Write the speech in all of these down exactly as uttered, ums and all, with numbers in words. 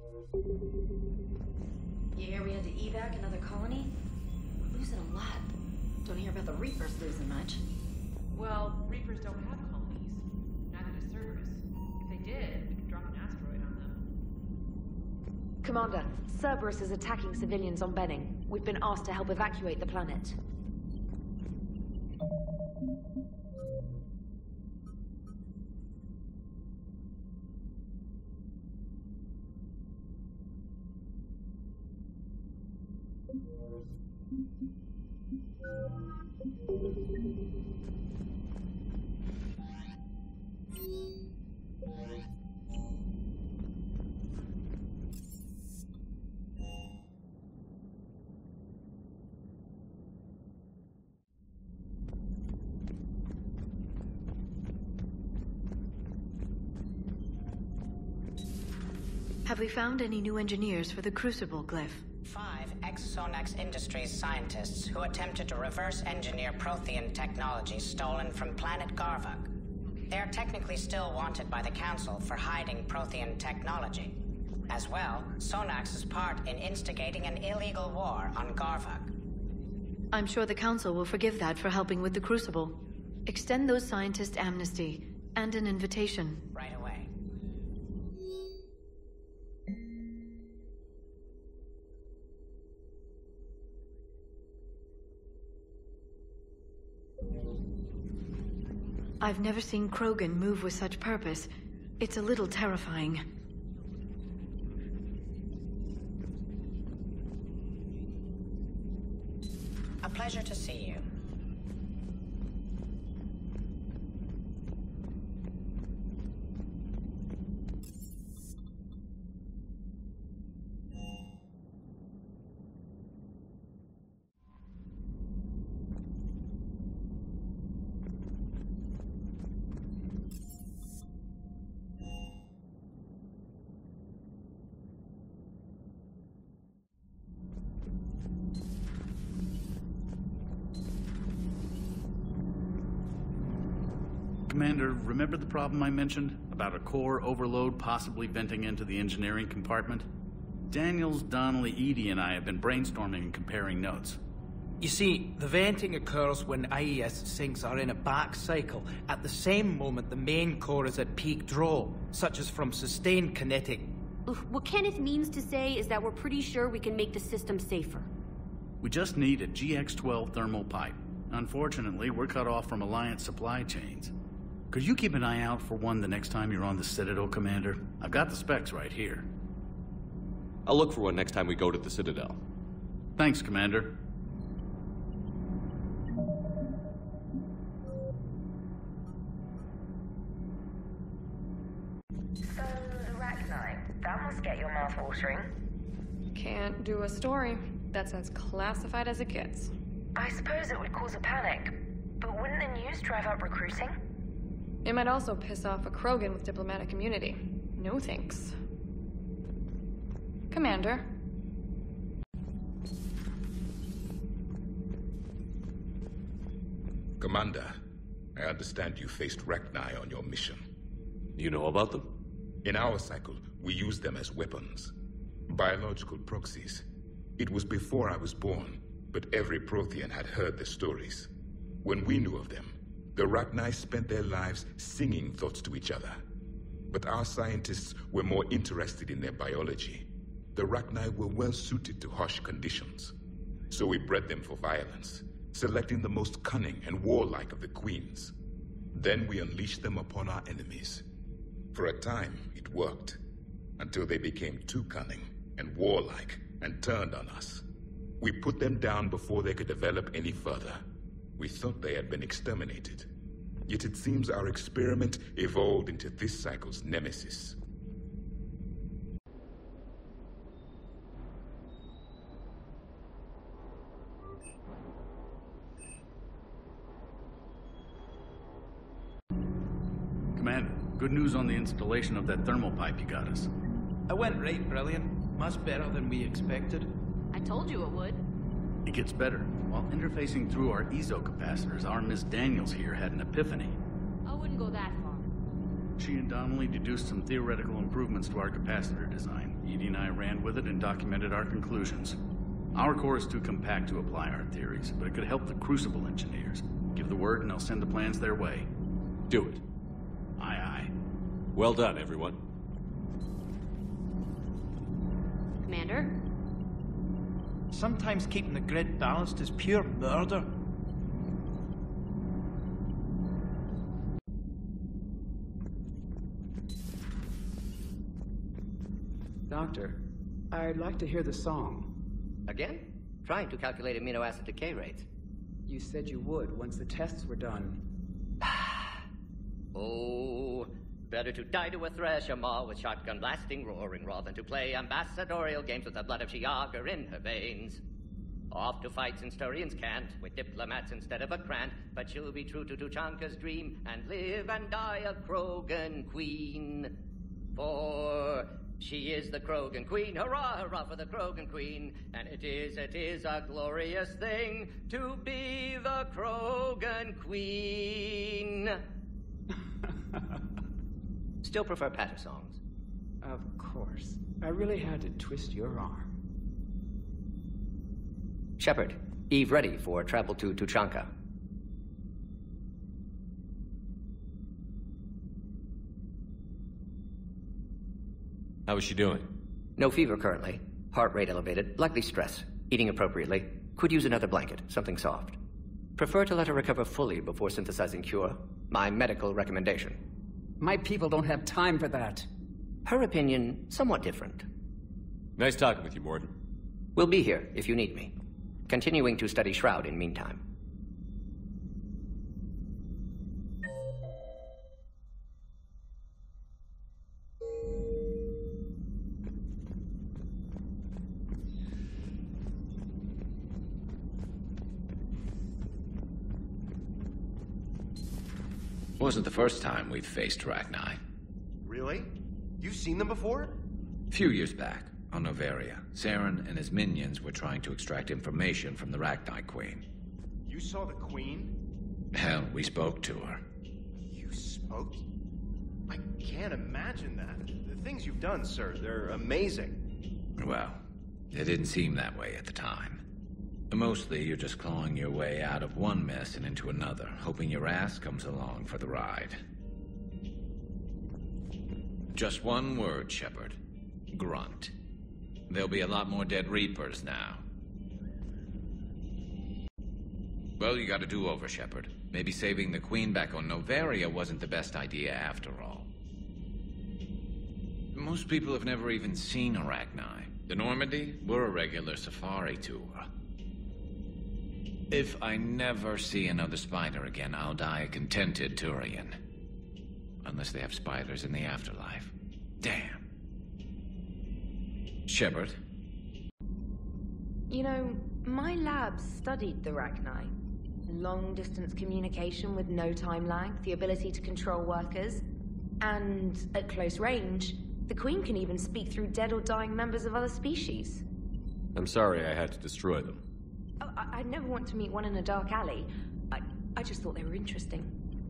You hear we had to evac another colony? We're losing a lot. Don't hear about the Reapers losing much. Well, Reapers don't have colonies. Neither does Cerberus. If they did, we could drop an asteroid on them. Commander, Cerberus is attacking civilians on Benning. We've been asked to help evacuate the planet. Have we found any new engineers for the Crucible glyph? Five ex-Sonax Industries scientists who attempted to reverse engineer Prothean technology stolen from planet Garvug. They are technically still wanted by the Council for hiding Prothean technology. As well, Sonax's part in instigating an illegal war on Garvug. I'm sure the Council will forgive that for helping with the Crucible. Extend those scientists amnesty and an invitation. Right away. I've never seen Krogan move with such purpose. It's a little terrifying. A pleasure to see you. Commander, remember the problem I mentioned? About a core overload possibly venting into the engineering compartment? Daniels, Donnelly, Edie, and I have been brainstorming and comparing notes. You see, the venting occurs when I E S sinks are in a back cycle, at the same moment the main core is at peak draw, such as from sustained kinetic. What Kenneth means to say is that we're pretty sure we can make the system safer. We just need a G X twelve thermal pipe. Unfortunately, we're cut off from Alliance supply chains. Could you keep an eye out for one the next time you're on the Citadel, Commander? I've got the specs right here. I'll look for one next time we go to the Citadel. Thanks, Commander. So, Arachnite, that must get your mouth watering. Can't do a story. That's as classified as it gets. I suppose it would cause a panic, but wouldn't the news drive up recruiting? It might also piss off a Krogan with diplomatic immunity. No thanks. Commander. Commander, I understand you faced Rachni on your mission. You know about them? In our cycle, we use them as weapons. Biological proxies. It was before I was born, but every Prothean had heard the stories. When we knew of them, the Rachni spent their lives singing thoughts to each other. But our scientists were more interested in their biology. The Rachni were well suited to harsh conditions. So we bred them for violence, selecting the most cunning and warlike of the queens. Then we unleashed them upon our enemies. For a time, it worked, until they became too cunning and warlike and turned on us. We put them down before they could develop any further. We thought they had been exterminated. Yet it seems our experiment evolved into this cycle's nemesis. Commander, good news on the installation of that thermal pipe you got us. It went right brilliant. Much better than we expected. I told you it would. It gets better. While interfacing through our E S O capacitors, our Miss Daniels here had an epiphany. I wouldn't go that far. She and Donnelly deduced some theoretical improvements to our capacitor design. Edie and I ran with it and documented our conclusions. Our core is too compact to apply our theories, but it could help the Crucible engineers. Give the word and I'll send the plans their way. Do it. Aye, aye. Well done, everyone. Commander? Sometimes keeping the grid balanced is pure murder. Doctor, I'd like to hear the song. Again? Trying to calculate amino acid decay rates. You said you would once the tests were done. Oh, better to die to a thresher maw with shotgun blasting roaring raw than to play ambassadorial games with the blood of Shiagar in her veins. Off to fights Instaurians can't, with diplomats instead of a Krant, but she'll be true to Tuchanka's dream and live and die a Krogan queen. For she is the Krogan queen, hurrah, hurrah for the Krogan queen, and it is, it is a glorious thing to be the Krogan queen. Still prefer patter songs? Of course. I really had to twist your arm. Shepard, Eve ready for travel to Tuchanka. How is she doing? No fever currently. Heart rate elevated, likely stress. Eating appropriately. Could use another blanket, something soft. Prefer to let her recover fully before synthesizing cure. My medical recommendation. My people don't have time for that. Her opinion, somewhat different. Nice talking with you, Mordin. We'll be here if you need me. Continuing to study Shroud in meantime. Wasn't the first time we've faced Rachni. Really? You've seen them before? A few years back, on Noveria, Saren and his minions were trying to extract information from the Rachni Queen. You saw the Queen? Hell, we spoke to her. You spoke? I can't imagine that. The things you've done, sir, they're amazing. Well, it didn't seem that way at the time. Mostly, you're just clawing your way out of one mess and into another, hoping your ass comes along for the ride. Just one word, Shepard. Grunt. There'll be a lot more dead Reapers now. Well, you got a do-over, Shepard. Maybe saving the Queen back on Noveria wasn't the best idea after all. Most people have never even seen Arachni. The Normandy, we're a regular safari tour. If I never see another spider again, I'll die a contented Turian. Unless they have spiders in the afterlife. Damn. Shepard? You know, my lab studied the Rachni. Long-distance communication with no time lag, the ability to control workers, and at close range, the Queen can even speak through dead or dying members of other species. I'm sorry I had to destroy them. Oh, I I'd never want to meet one in a dark alley. I, I just thought they were interesting.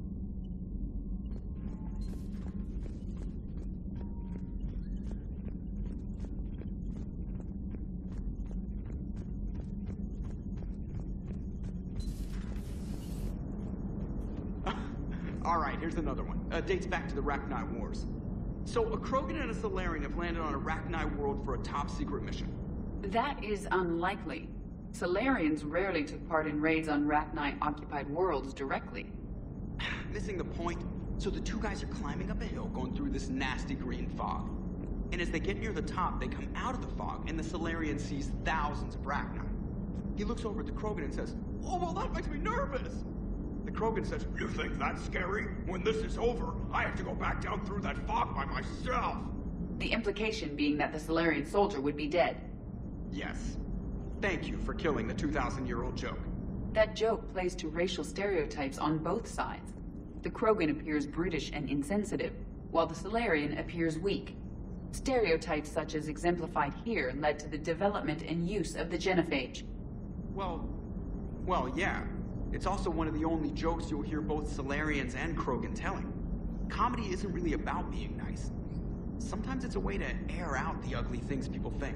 All right, here's another one. Uh, dates back to the Rachni Wars. So, a Krogan and a Salarian have landed on a Rachni world for a top-secret mission. That is unlikely. Salarians rarely took part in raids on Rachni-occupied worlds directly. Missing the point. So the two guys are climbing up a hill going through this nasty green fog. And as they get near the top, they come out of the fog, and the Salarian sees thousands of Rachni. He looks over at the Krogan and says, "Oh, well, that makes me nervous." The Krogan says, "You think that's scary? When this is over, I have to go back down through that fog by myself." The implication being that the Salarian soldier would be dead. Yes. Thank you for killing the two thousand year old joke. That joke plays to racial stereotypes on both sides. The Krogan appears brutish and insensitive, while the Salarian appears weak. Stereotypes such as exemplified here led to the development and use of the genophage. Well, well, yeah. It's also one of the only jokes you'll hear both Salarians and Krogan telling. comedy isn't really about being nice. Sometimes it's a way to air out the ugly things people think.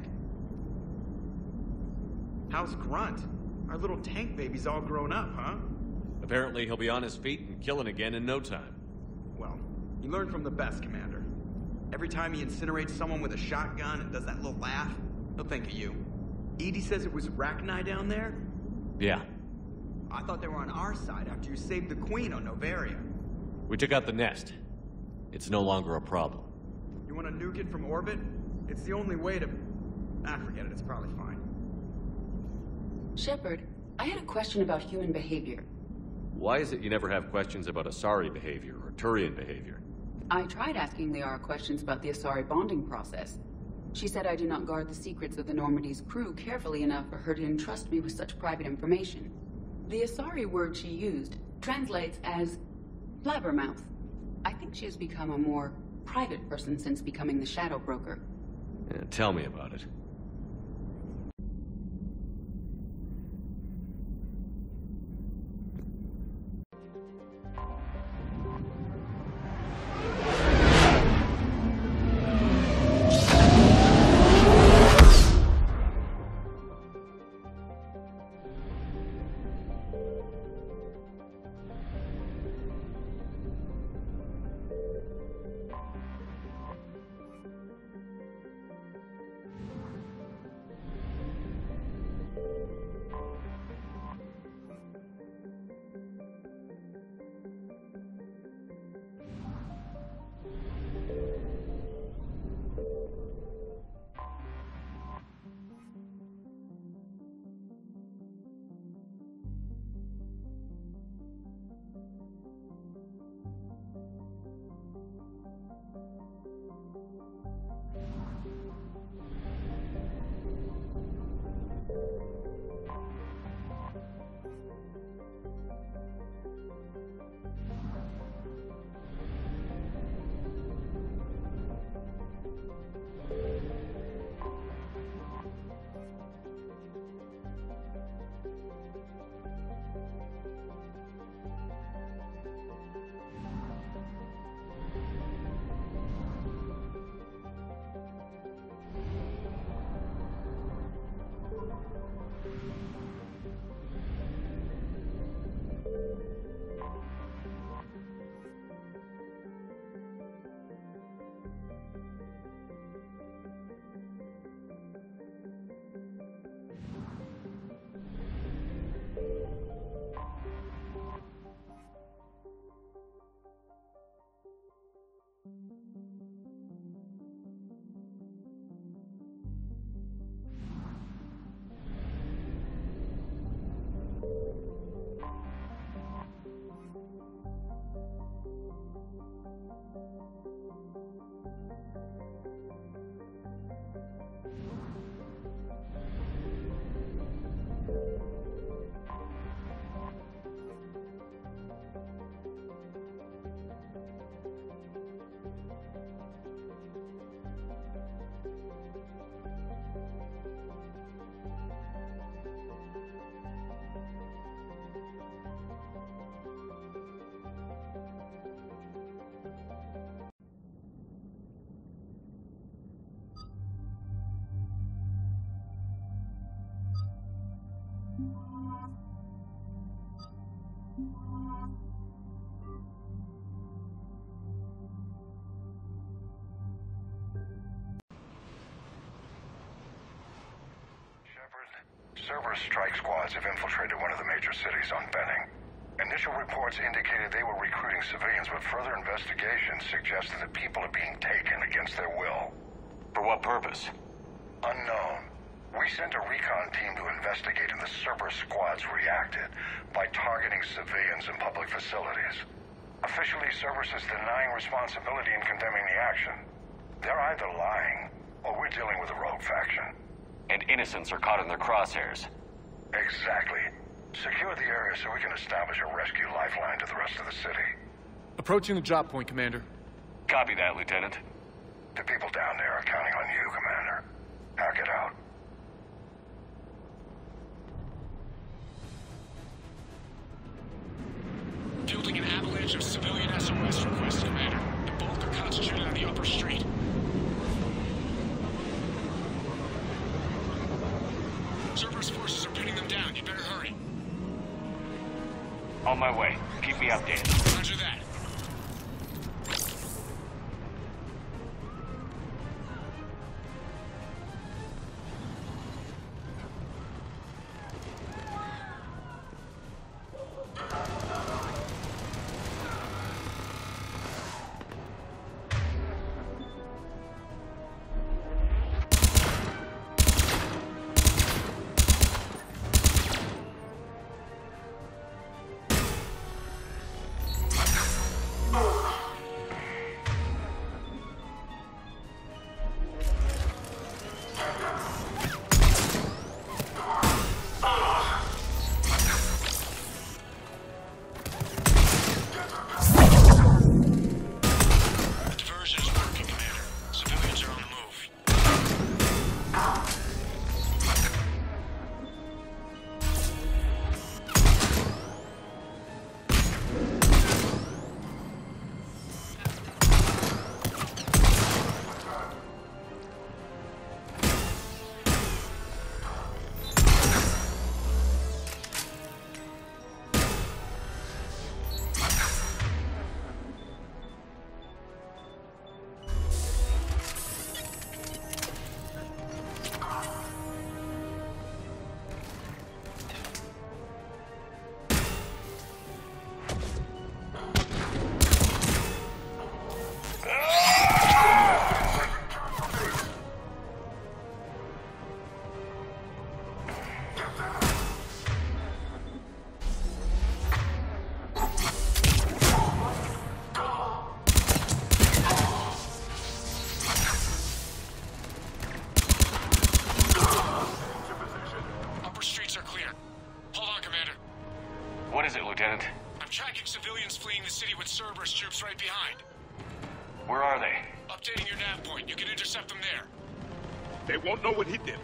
How's Grunt? Our little tank baby's all grown up, huh? Apparently he'll be on his feet and killing again in no time. Well, he learned from the best, Commander. Every time he incinerates someone with a shotgun and does that little laugh, he'll think of you. Edie says it was Rachni down there? Yeah. I thought they were on our side after you saved the Queen on Noveria. We took out the nest. It's no longer a problem. You want to nuke it from orbit? It's the only way to... Ah, forget it, it's probably fine. Shepard, I had a question about human behavior. Why is it you never have questions about Asari behavior or Turian behavior? I tried asking Liara questions about the Asari bonding process. She said I do not guard the secrets of the Normandy's crew carefully enough for her to entrust me with such private information. The Asari word she used translates as blabbermouth. I think she has become a more private person since becoming the Shadow Broker. Yeah, tell me about it. Cerberus strike squads have infiltrated one of the major cities on Benning. Initial reports indicated they were recruiting civilians, but further investigation suggested that people are being taken against their will. For what purpose? Unknown. We sent a recon team to investigate, and the Cerberus squads reacted by targeting civilians and public facilities. Officially, Cerberus is denying responsibility and condemning the action. They're either lying, or we're dealing with a rogue faction. And innocents are caught in their crosshairs. Exactly. Secure the area so we can establish a rescue lifeline to the rest of the city. Approaching the drop point, Commander. Copy that, Lieutenant. The people down there are counting on you, Commander. Hack it out. Fielding an avalanche of civilian S O S requests, Commander. Cerberus forces are pinning them down. You better hurry. On my way. Keep me updated. Roger that. Cerberus troops right behind. Where are they? Updating your nav point. You can intercept them there. They won't know what hit them.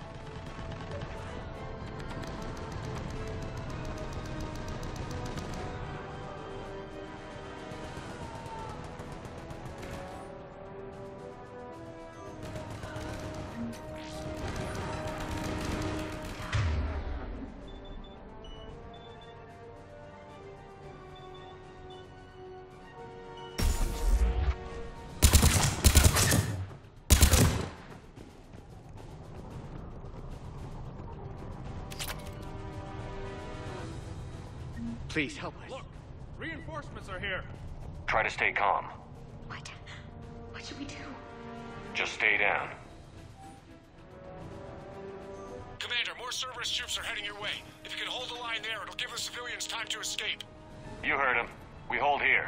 Please help us. Look, reinforcements are here. Try to stay calm. What? What should we do? Just stay down. Commander, more Cerberus troops are heading your way. If you can hold the line there, it'll give the civilians time to escape. You heard him. We hold here.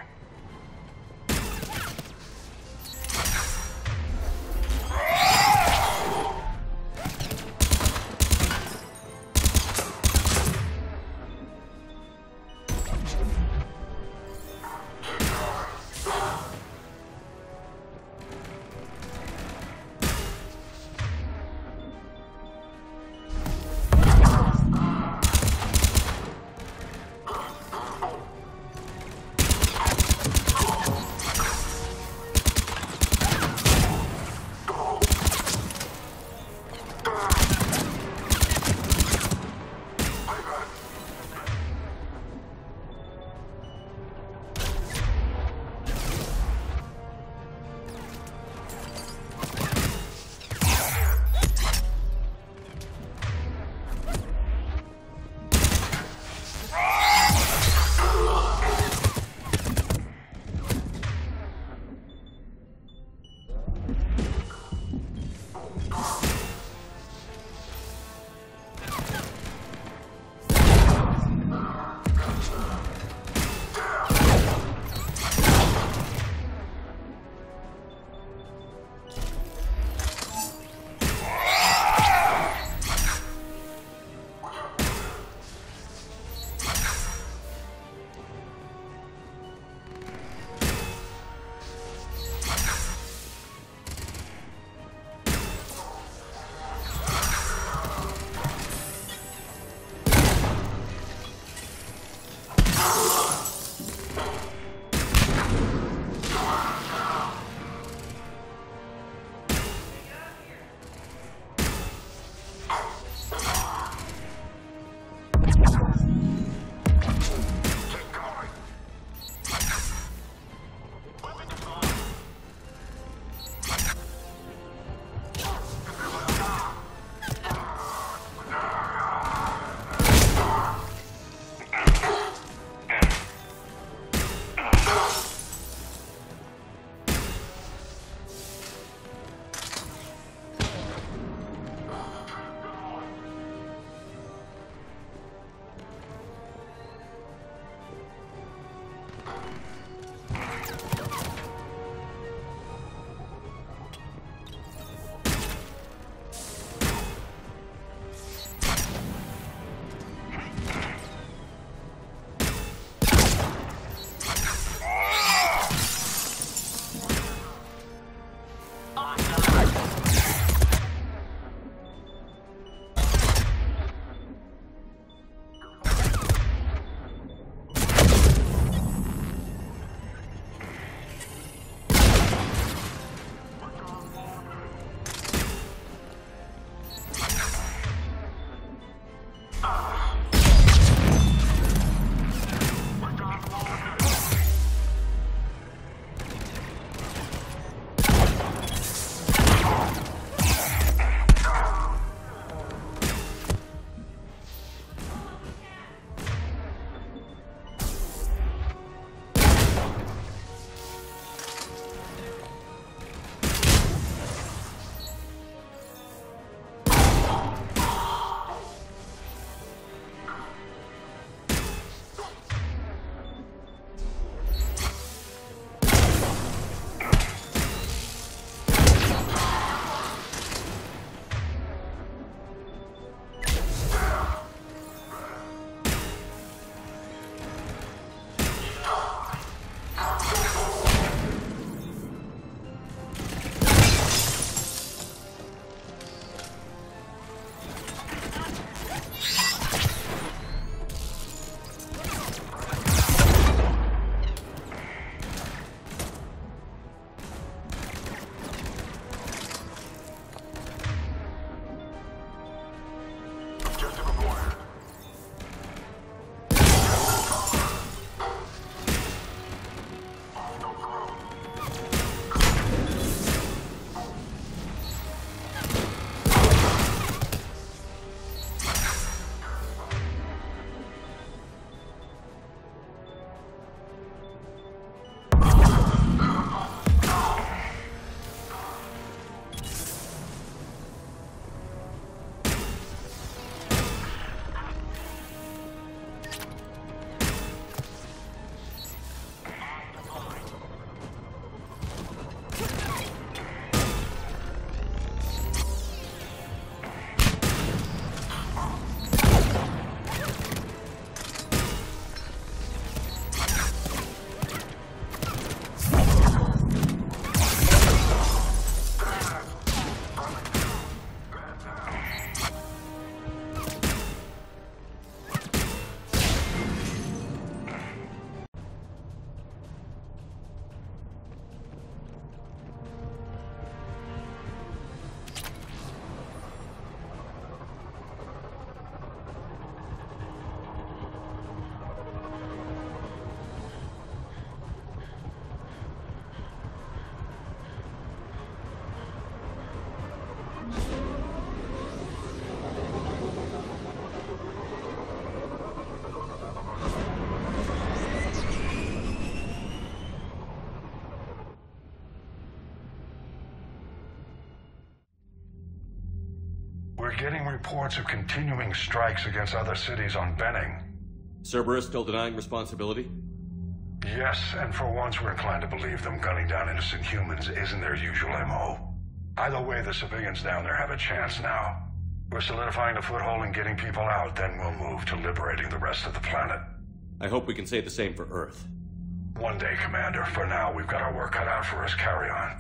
We're getting reports of continuing strikes against other cities on Benning. Cerberus still denying responsibility? Yes, and for once we're inclined to believe them gunning down innocent humans isn't their usual M O. Either way, the civilians down there have a chance now. We're solidifying the foothold and getting people out, then we'll move to liberating the rest of the planet. I hope we can say the same for Earth. One day, Commander. For now, we've got our work cut out for us. Carry on.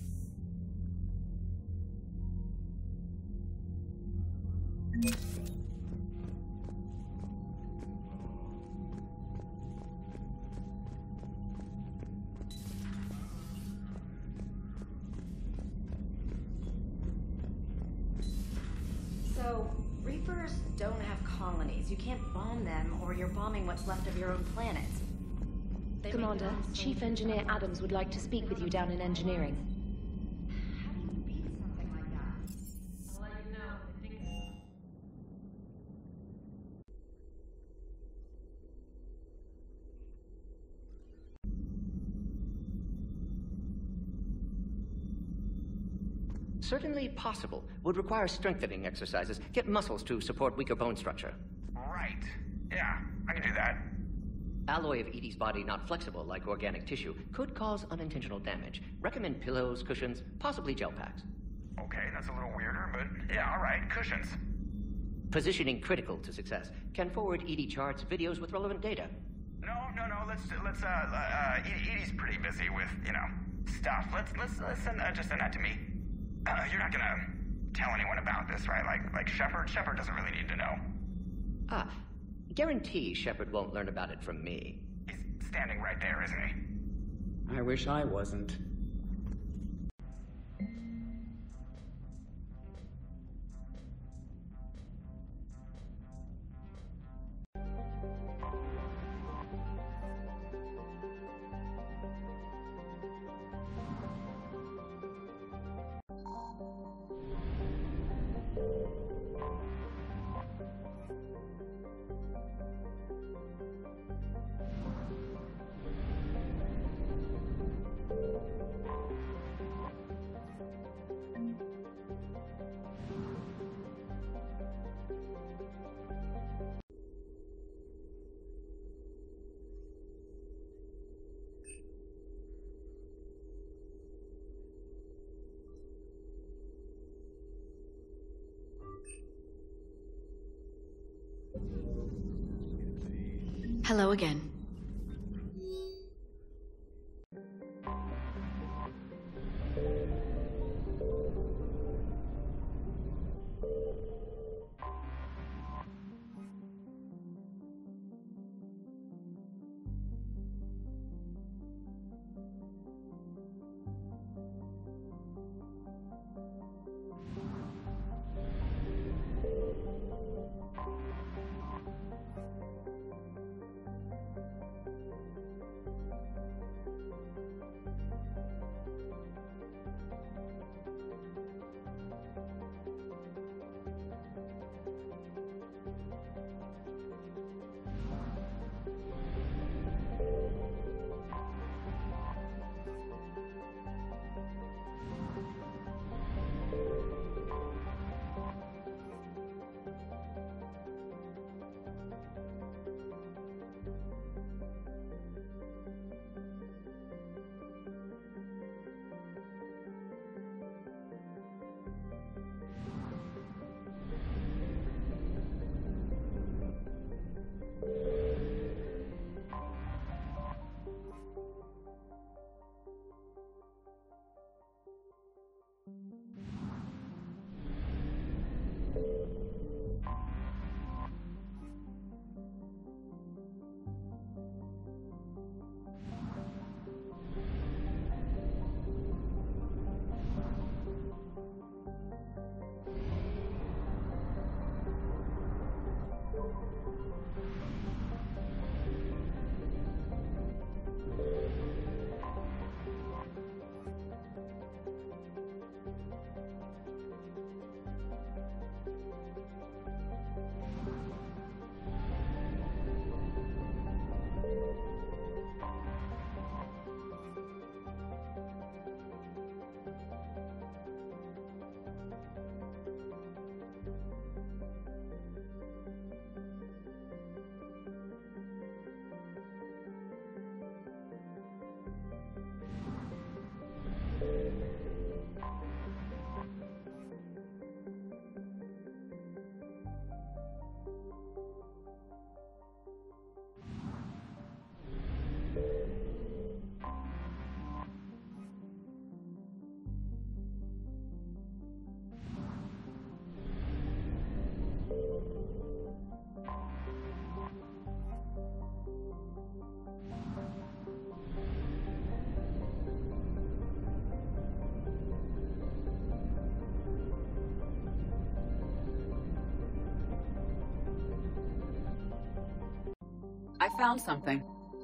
So, Reapers don't have colonies. You can't bomb them, or you're bombing what's left of your own planet. They Commander, Chief Engineer Adams would like to speak with you down in engineering. How do you beat something like that? I'll let you know. I think... Certainly possible. Would require strengthening exercises. Get muscles to support weaker bone structure. Right. Yeah, I can do that. Alloy of Edie's body not flexible like organic tissue could cause unintentional damage. Recommend pillows, cushions, possibly gel packs. Okay, that's a little weirder, but yeah, all right, cushions. Positioning critical to success. Can forward Edie charts, videos with relevant data. No, no, no. Let's let's uh, uh Edie's pretty busy with you know stuff. Let's let's let's send uh, just send that to me. Uh, you're not gonna tell anyone about this, right? Like like Shepard. Shepard doesn't really need to know. Ah, guarantee Shepard won't learn about it from me. He's standing right there, isn't he? I wish I wasn't. Hello again. I found something.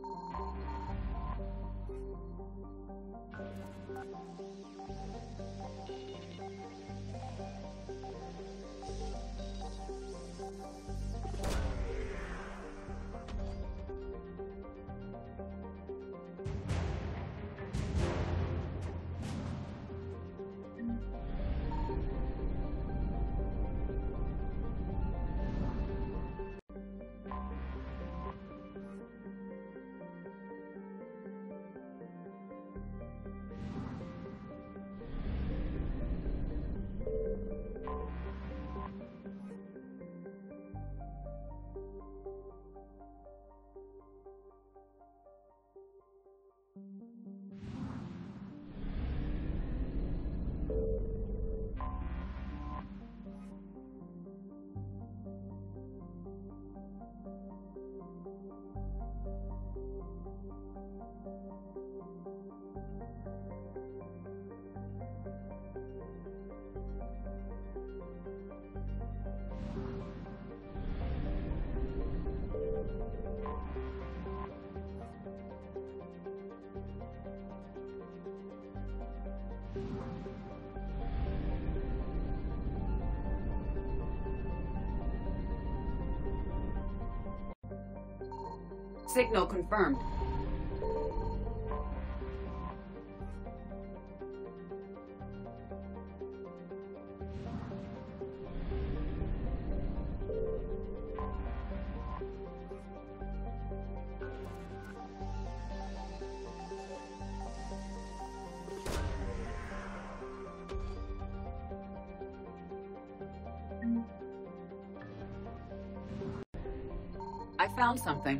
Signal confirmed. I found something.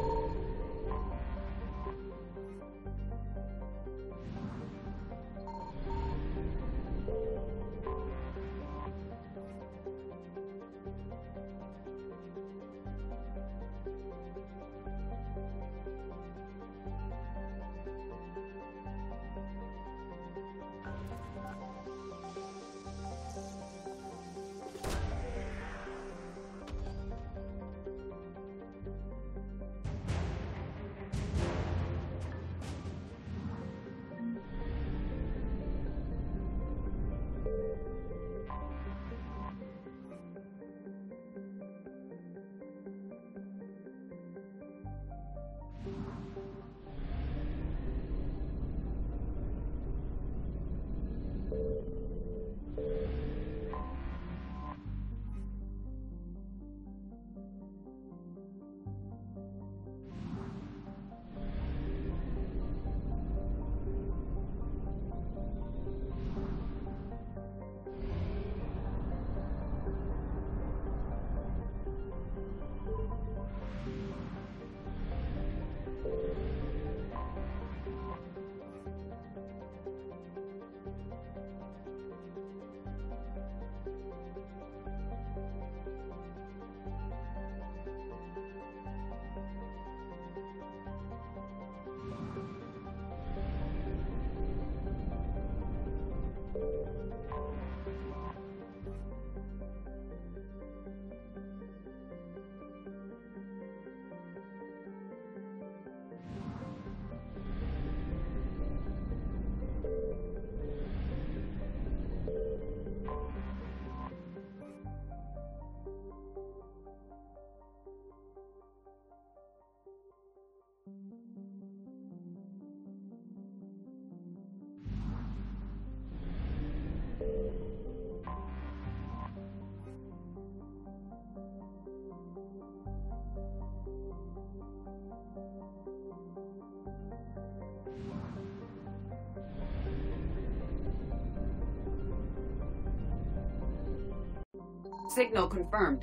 Signal confirmed.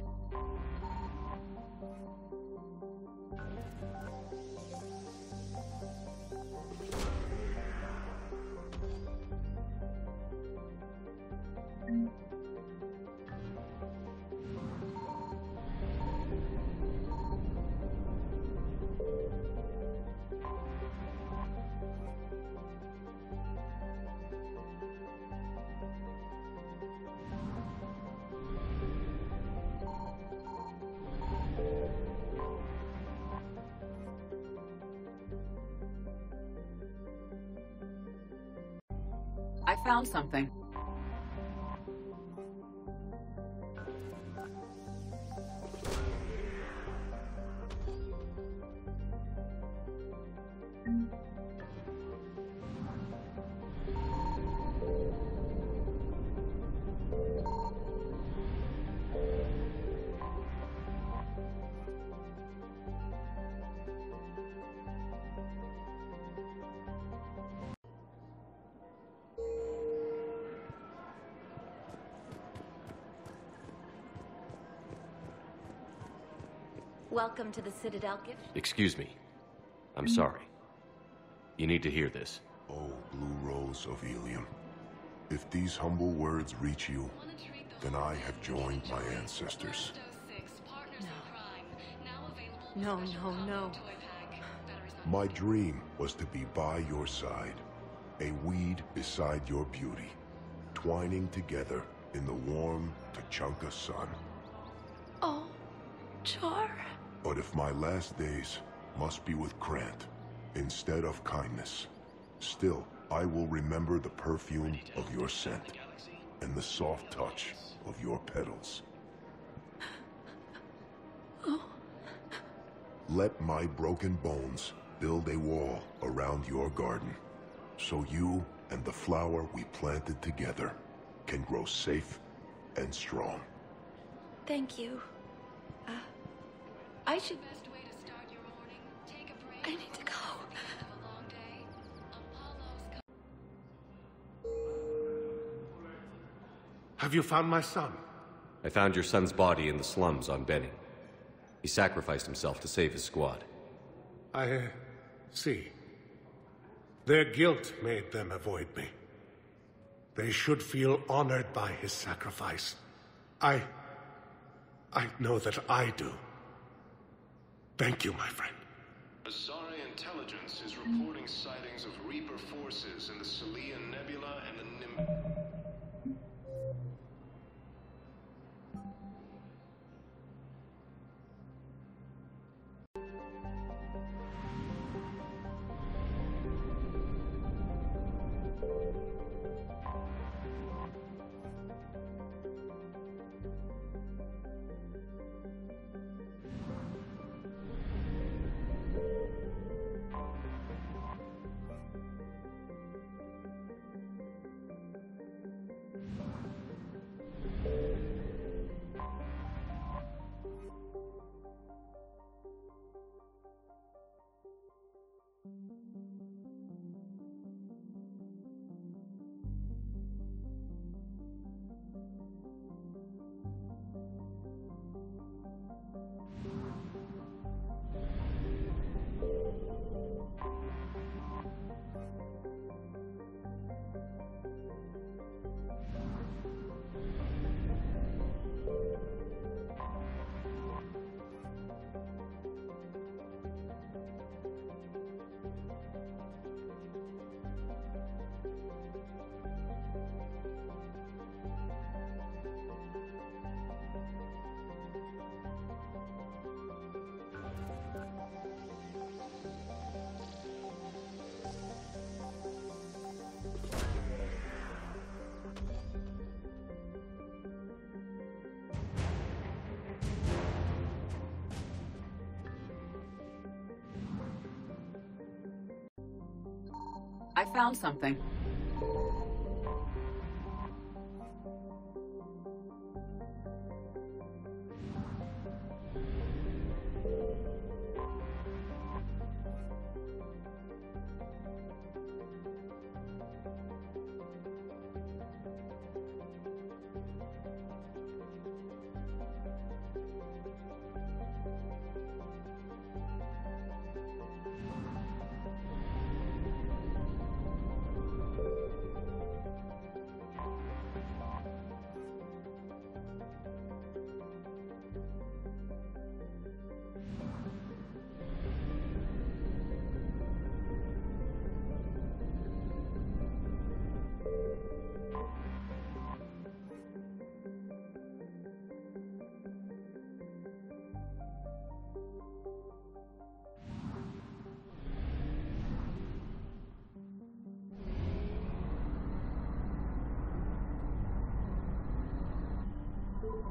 found something. Welcome to the Citadel gift. Excuse me. I'm sorry. You need to hear this. Oh, Blue Rose of Ilium. If these humble words reach you, then I have joined my ancestors. No, no, no. My dream was to be by your side, a weed beside your beauty, twining together in the warm Tachanka sun. Oh, Char. But if my last days must be with Krant instead of kindness, still I will remember the perfume of your scent and the soft touch of your petals. Oh. Let my broken bones build a wall around your garden, so you and the flower we planted together can grow safe and strong. Thank you. Uh, I should... I need to go. Have you found my son? I found your son's body in the slums on Benning. He sacrificed himself to save his squad. I uh, see. Their guilt made them avoid me. They should feel honored by his sacrifice. I... I know that I do. Thank you, my friend. Asari intelligence is reporting sightings of Reaper forces in the Salian Nebula and the Nim... I found something.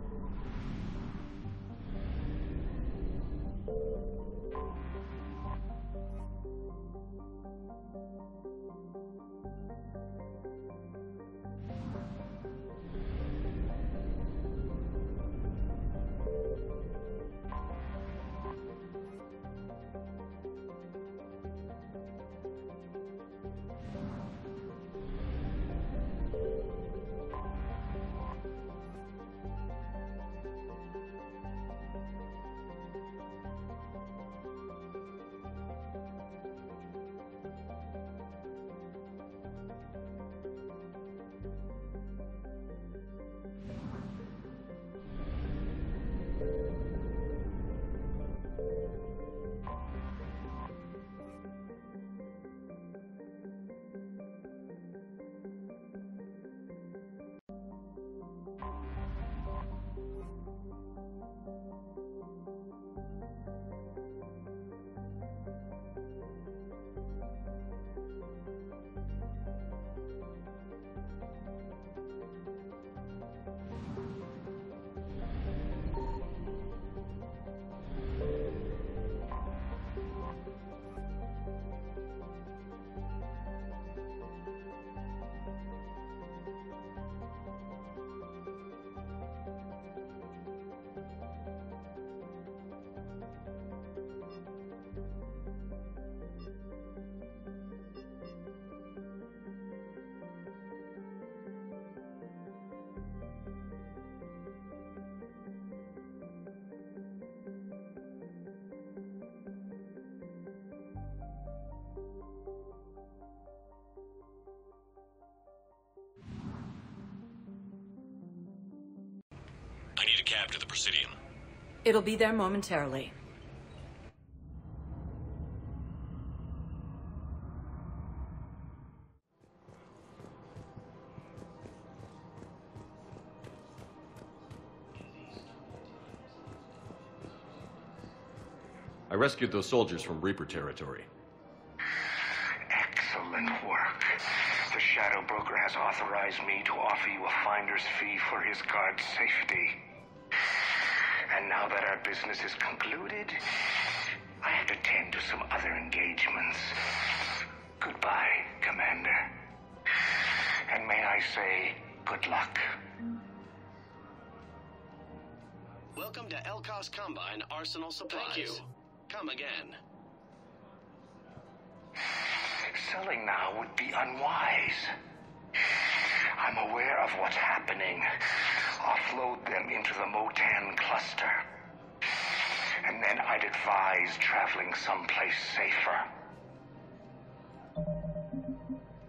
I need a cab to the Presidium. It'll be there momentarily. I rescued those soldiers from Reaper territory. Excellent work. The Shadow Broker has authorized me to offer you a finder's fee for his guard's safety. And now that our business is concluded, I have to tend to some other engagements. Goodbye, Commander. And may I say, good luck. Welcome to Elkos Combine Arsenal Supplies. Thank you. Come again. Selling now would be unwise. I'm aware of what's happening. Offload them into the Motan cluster. And then I'd advise traveling someplace safer.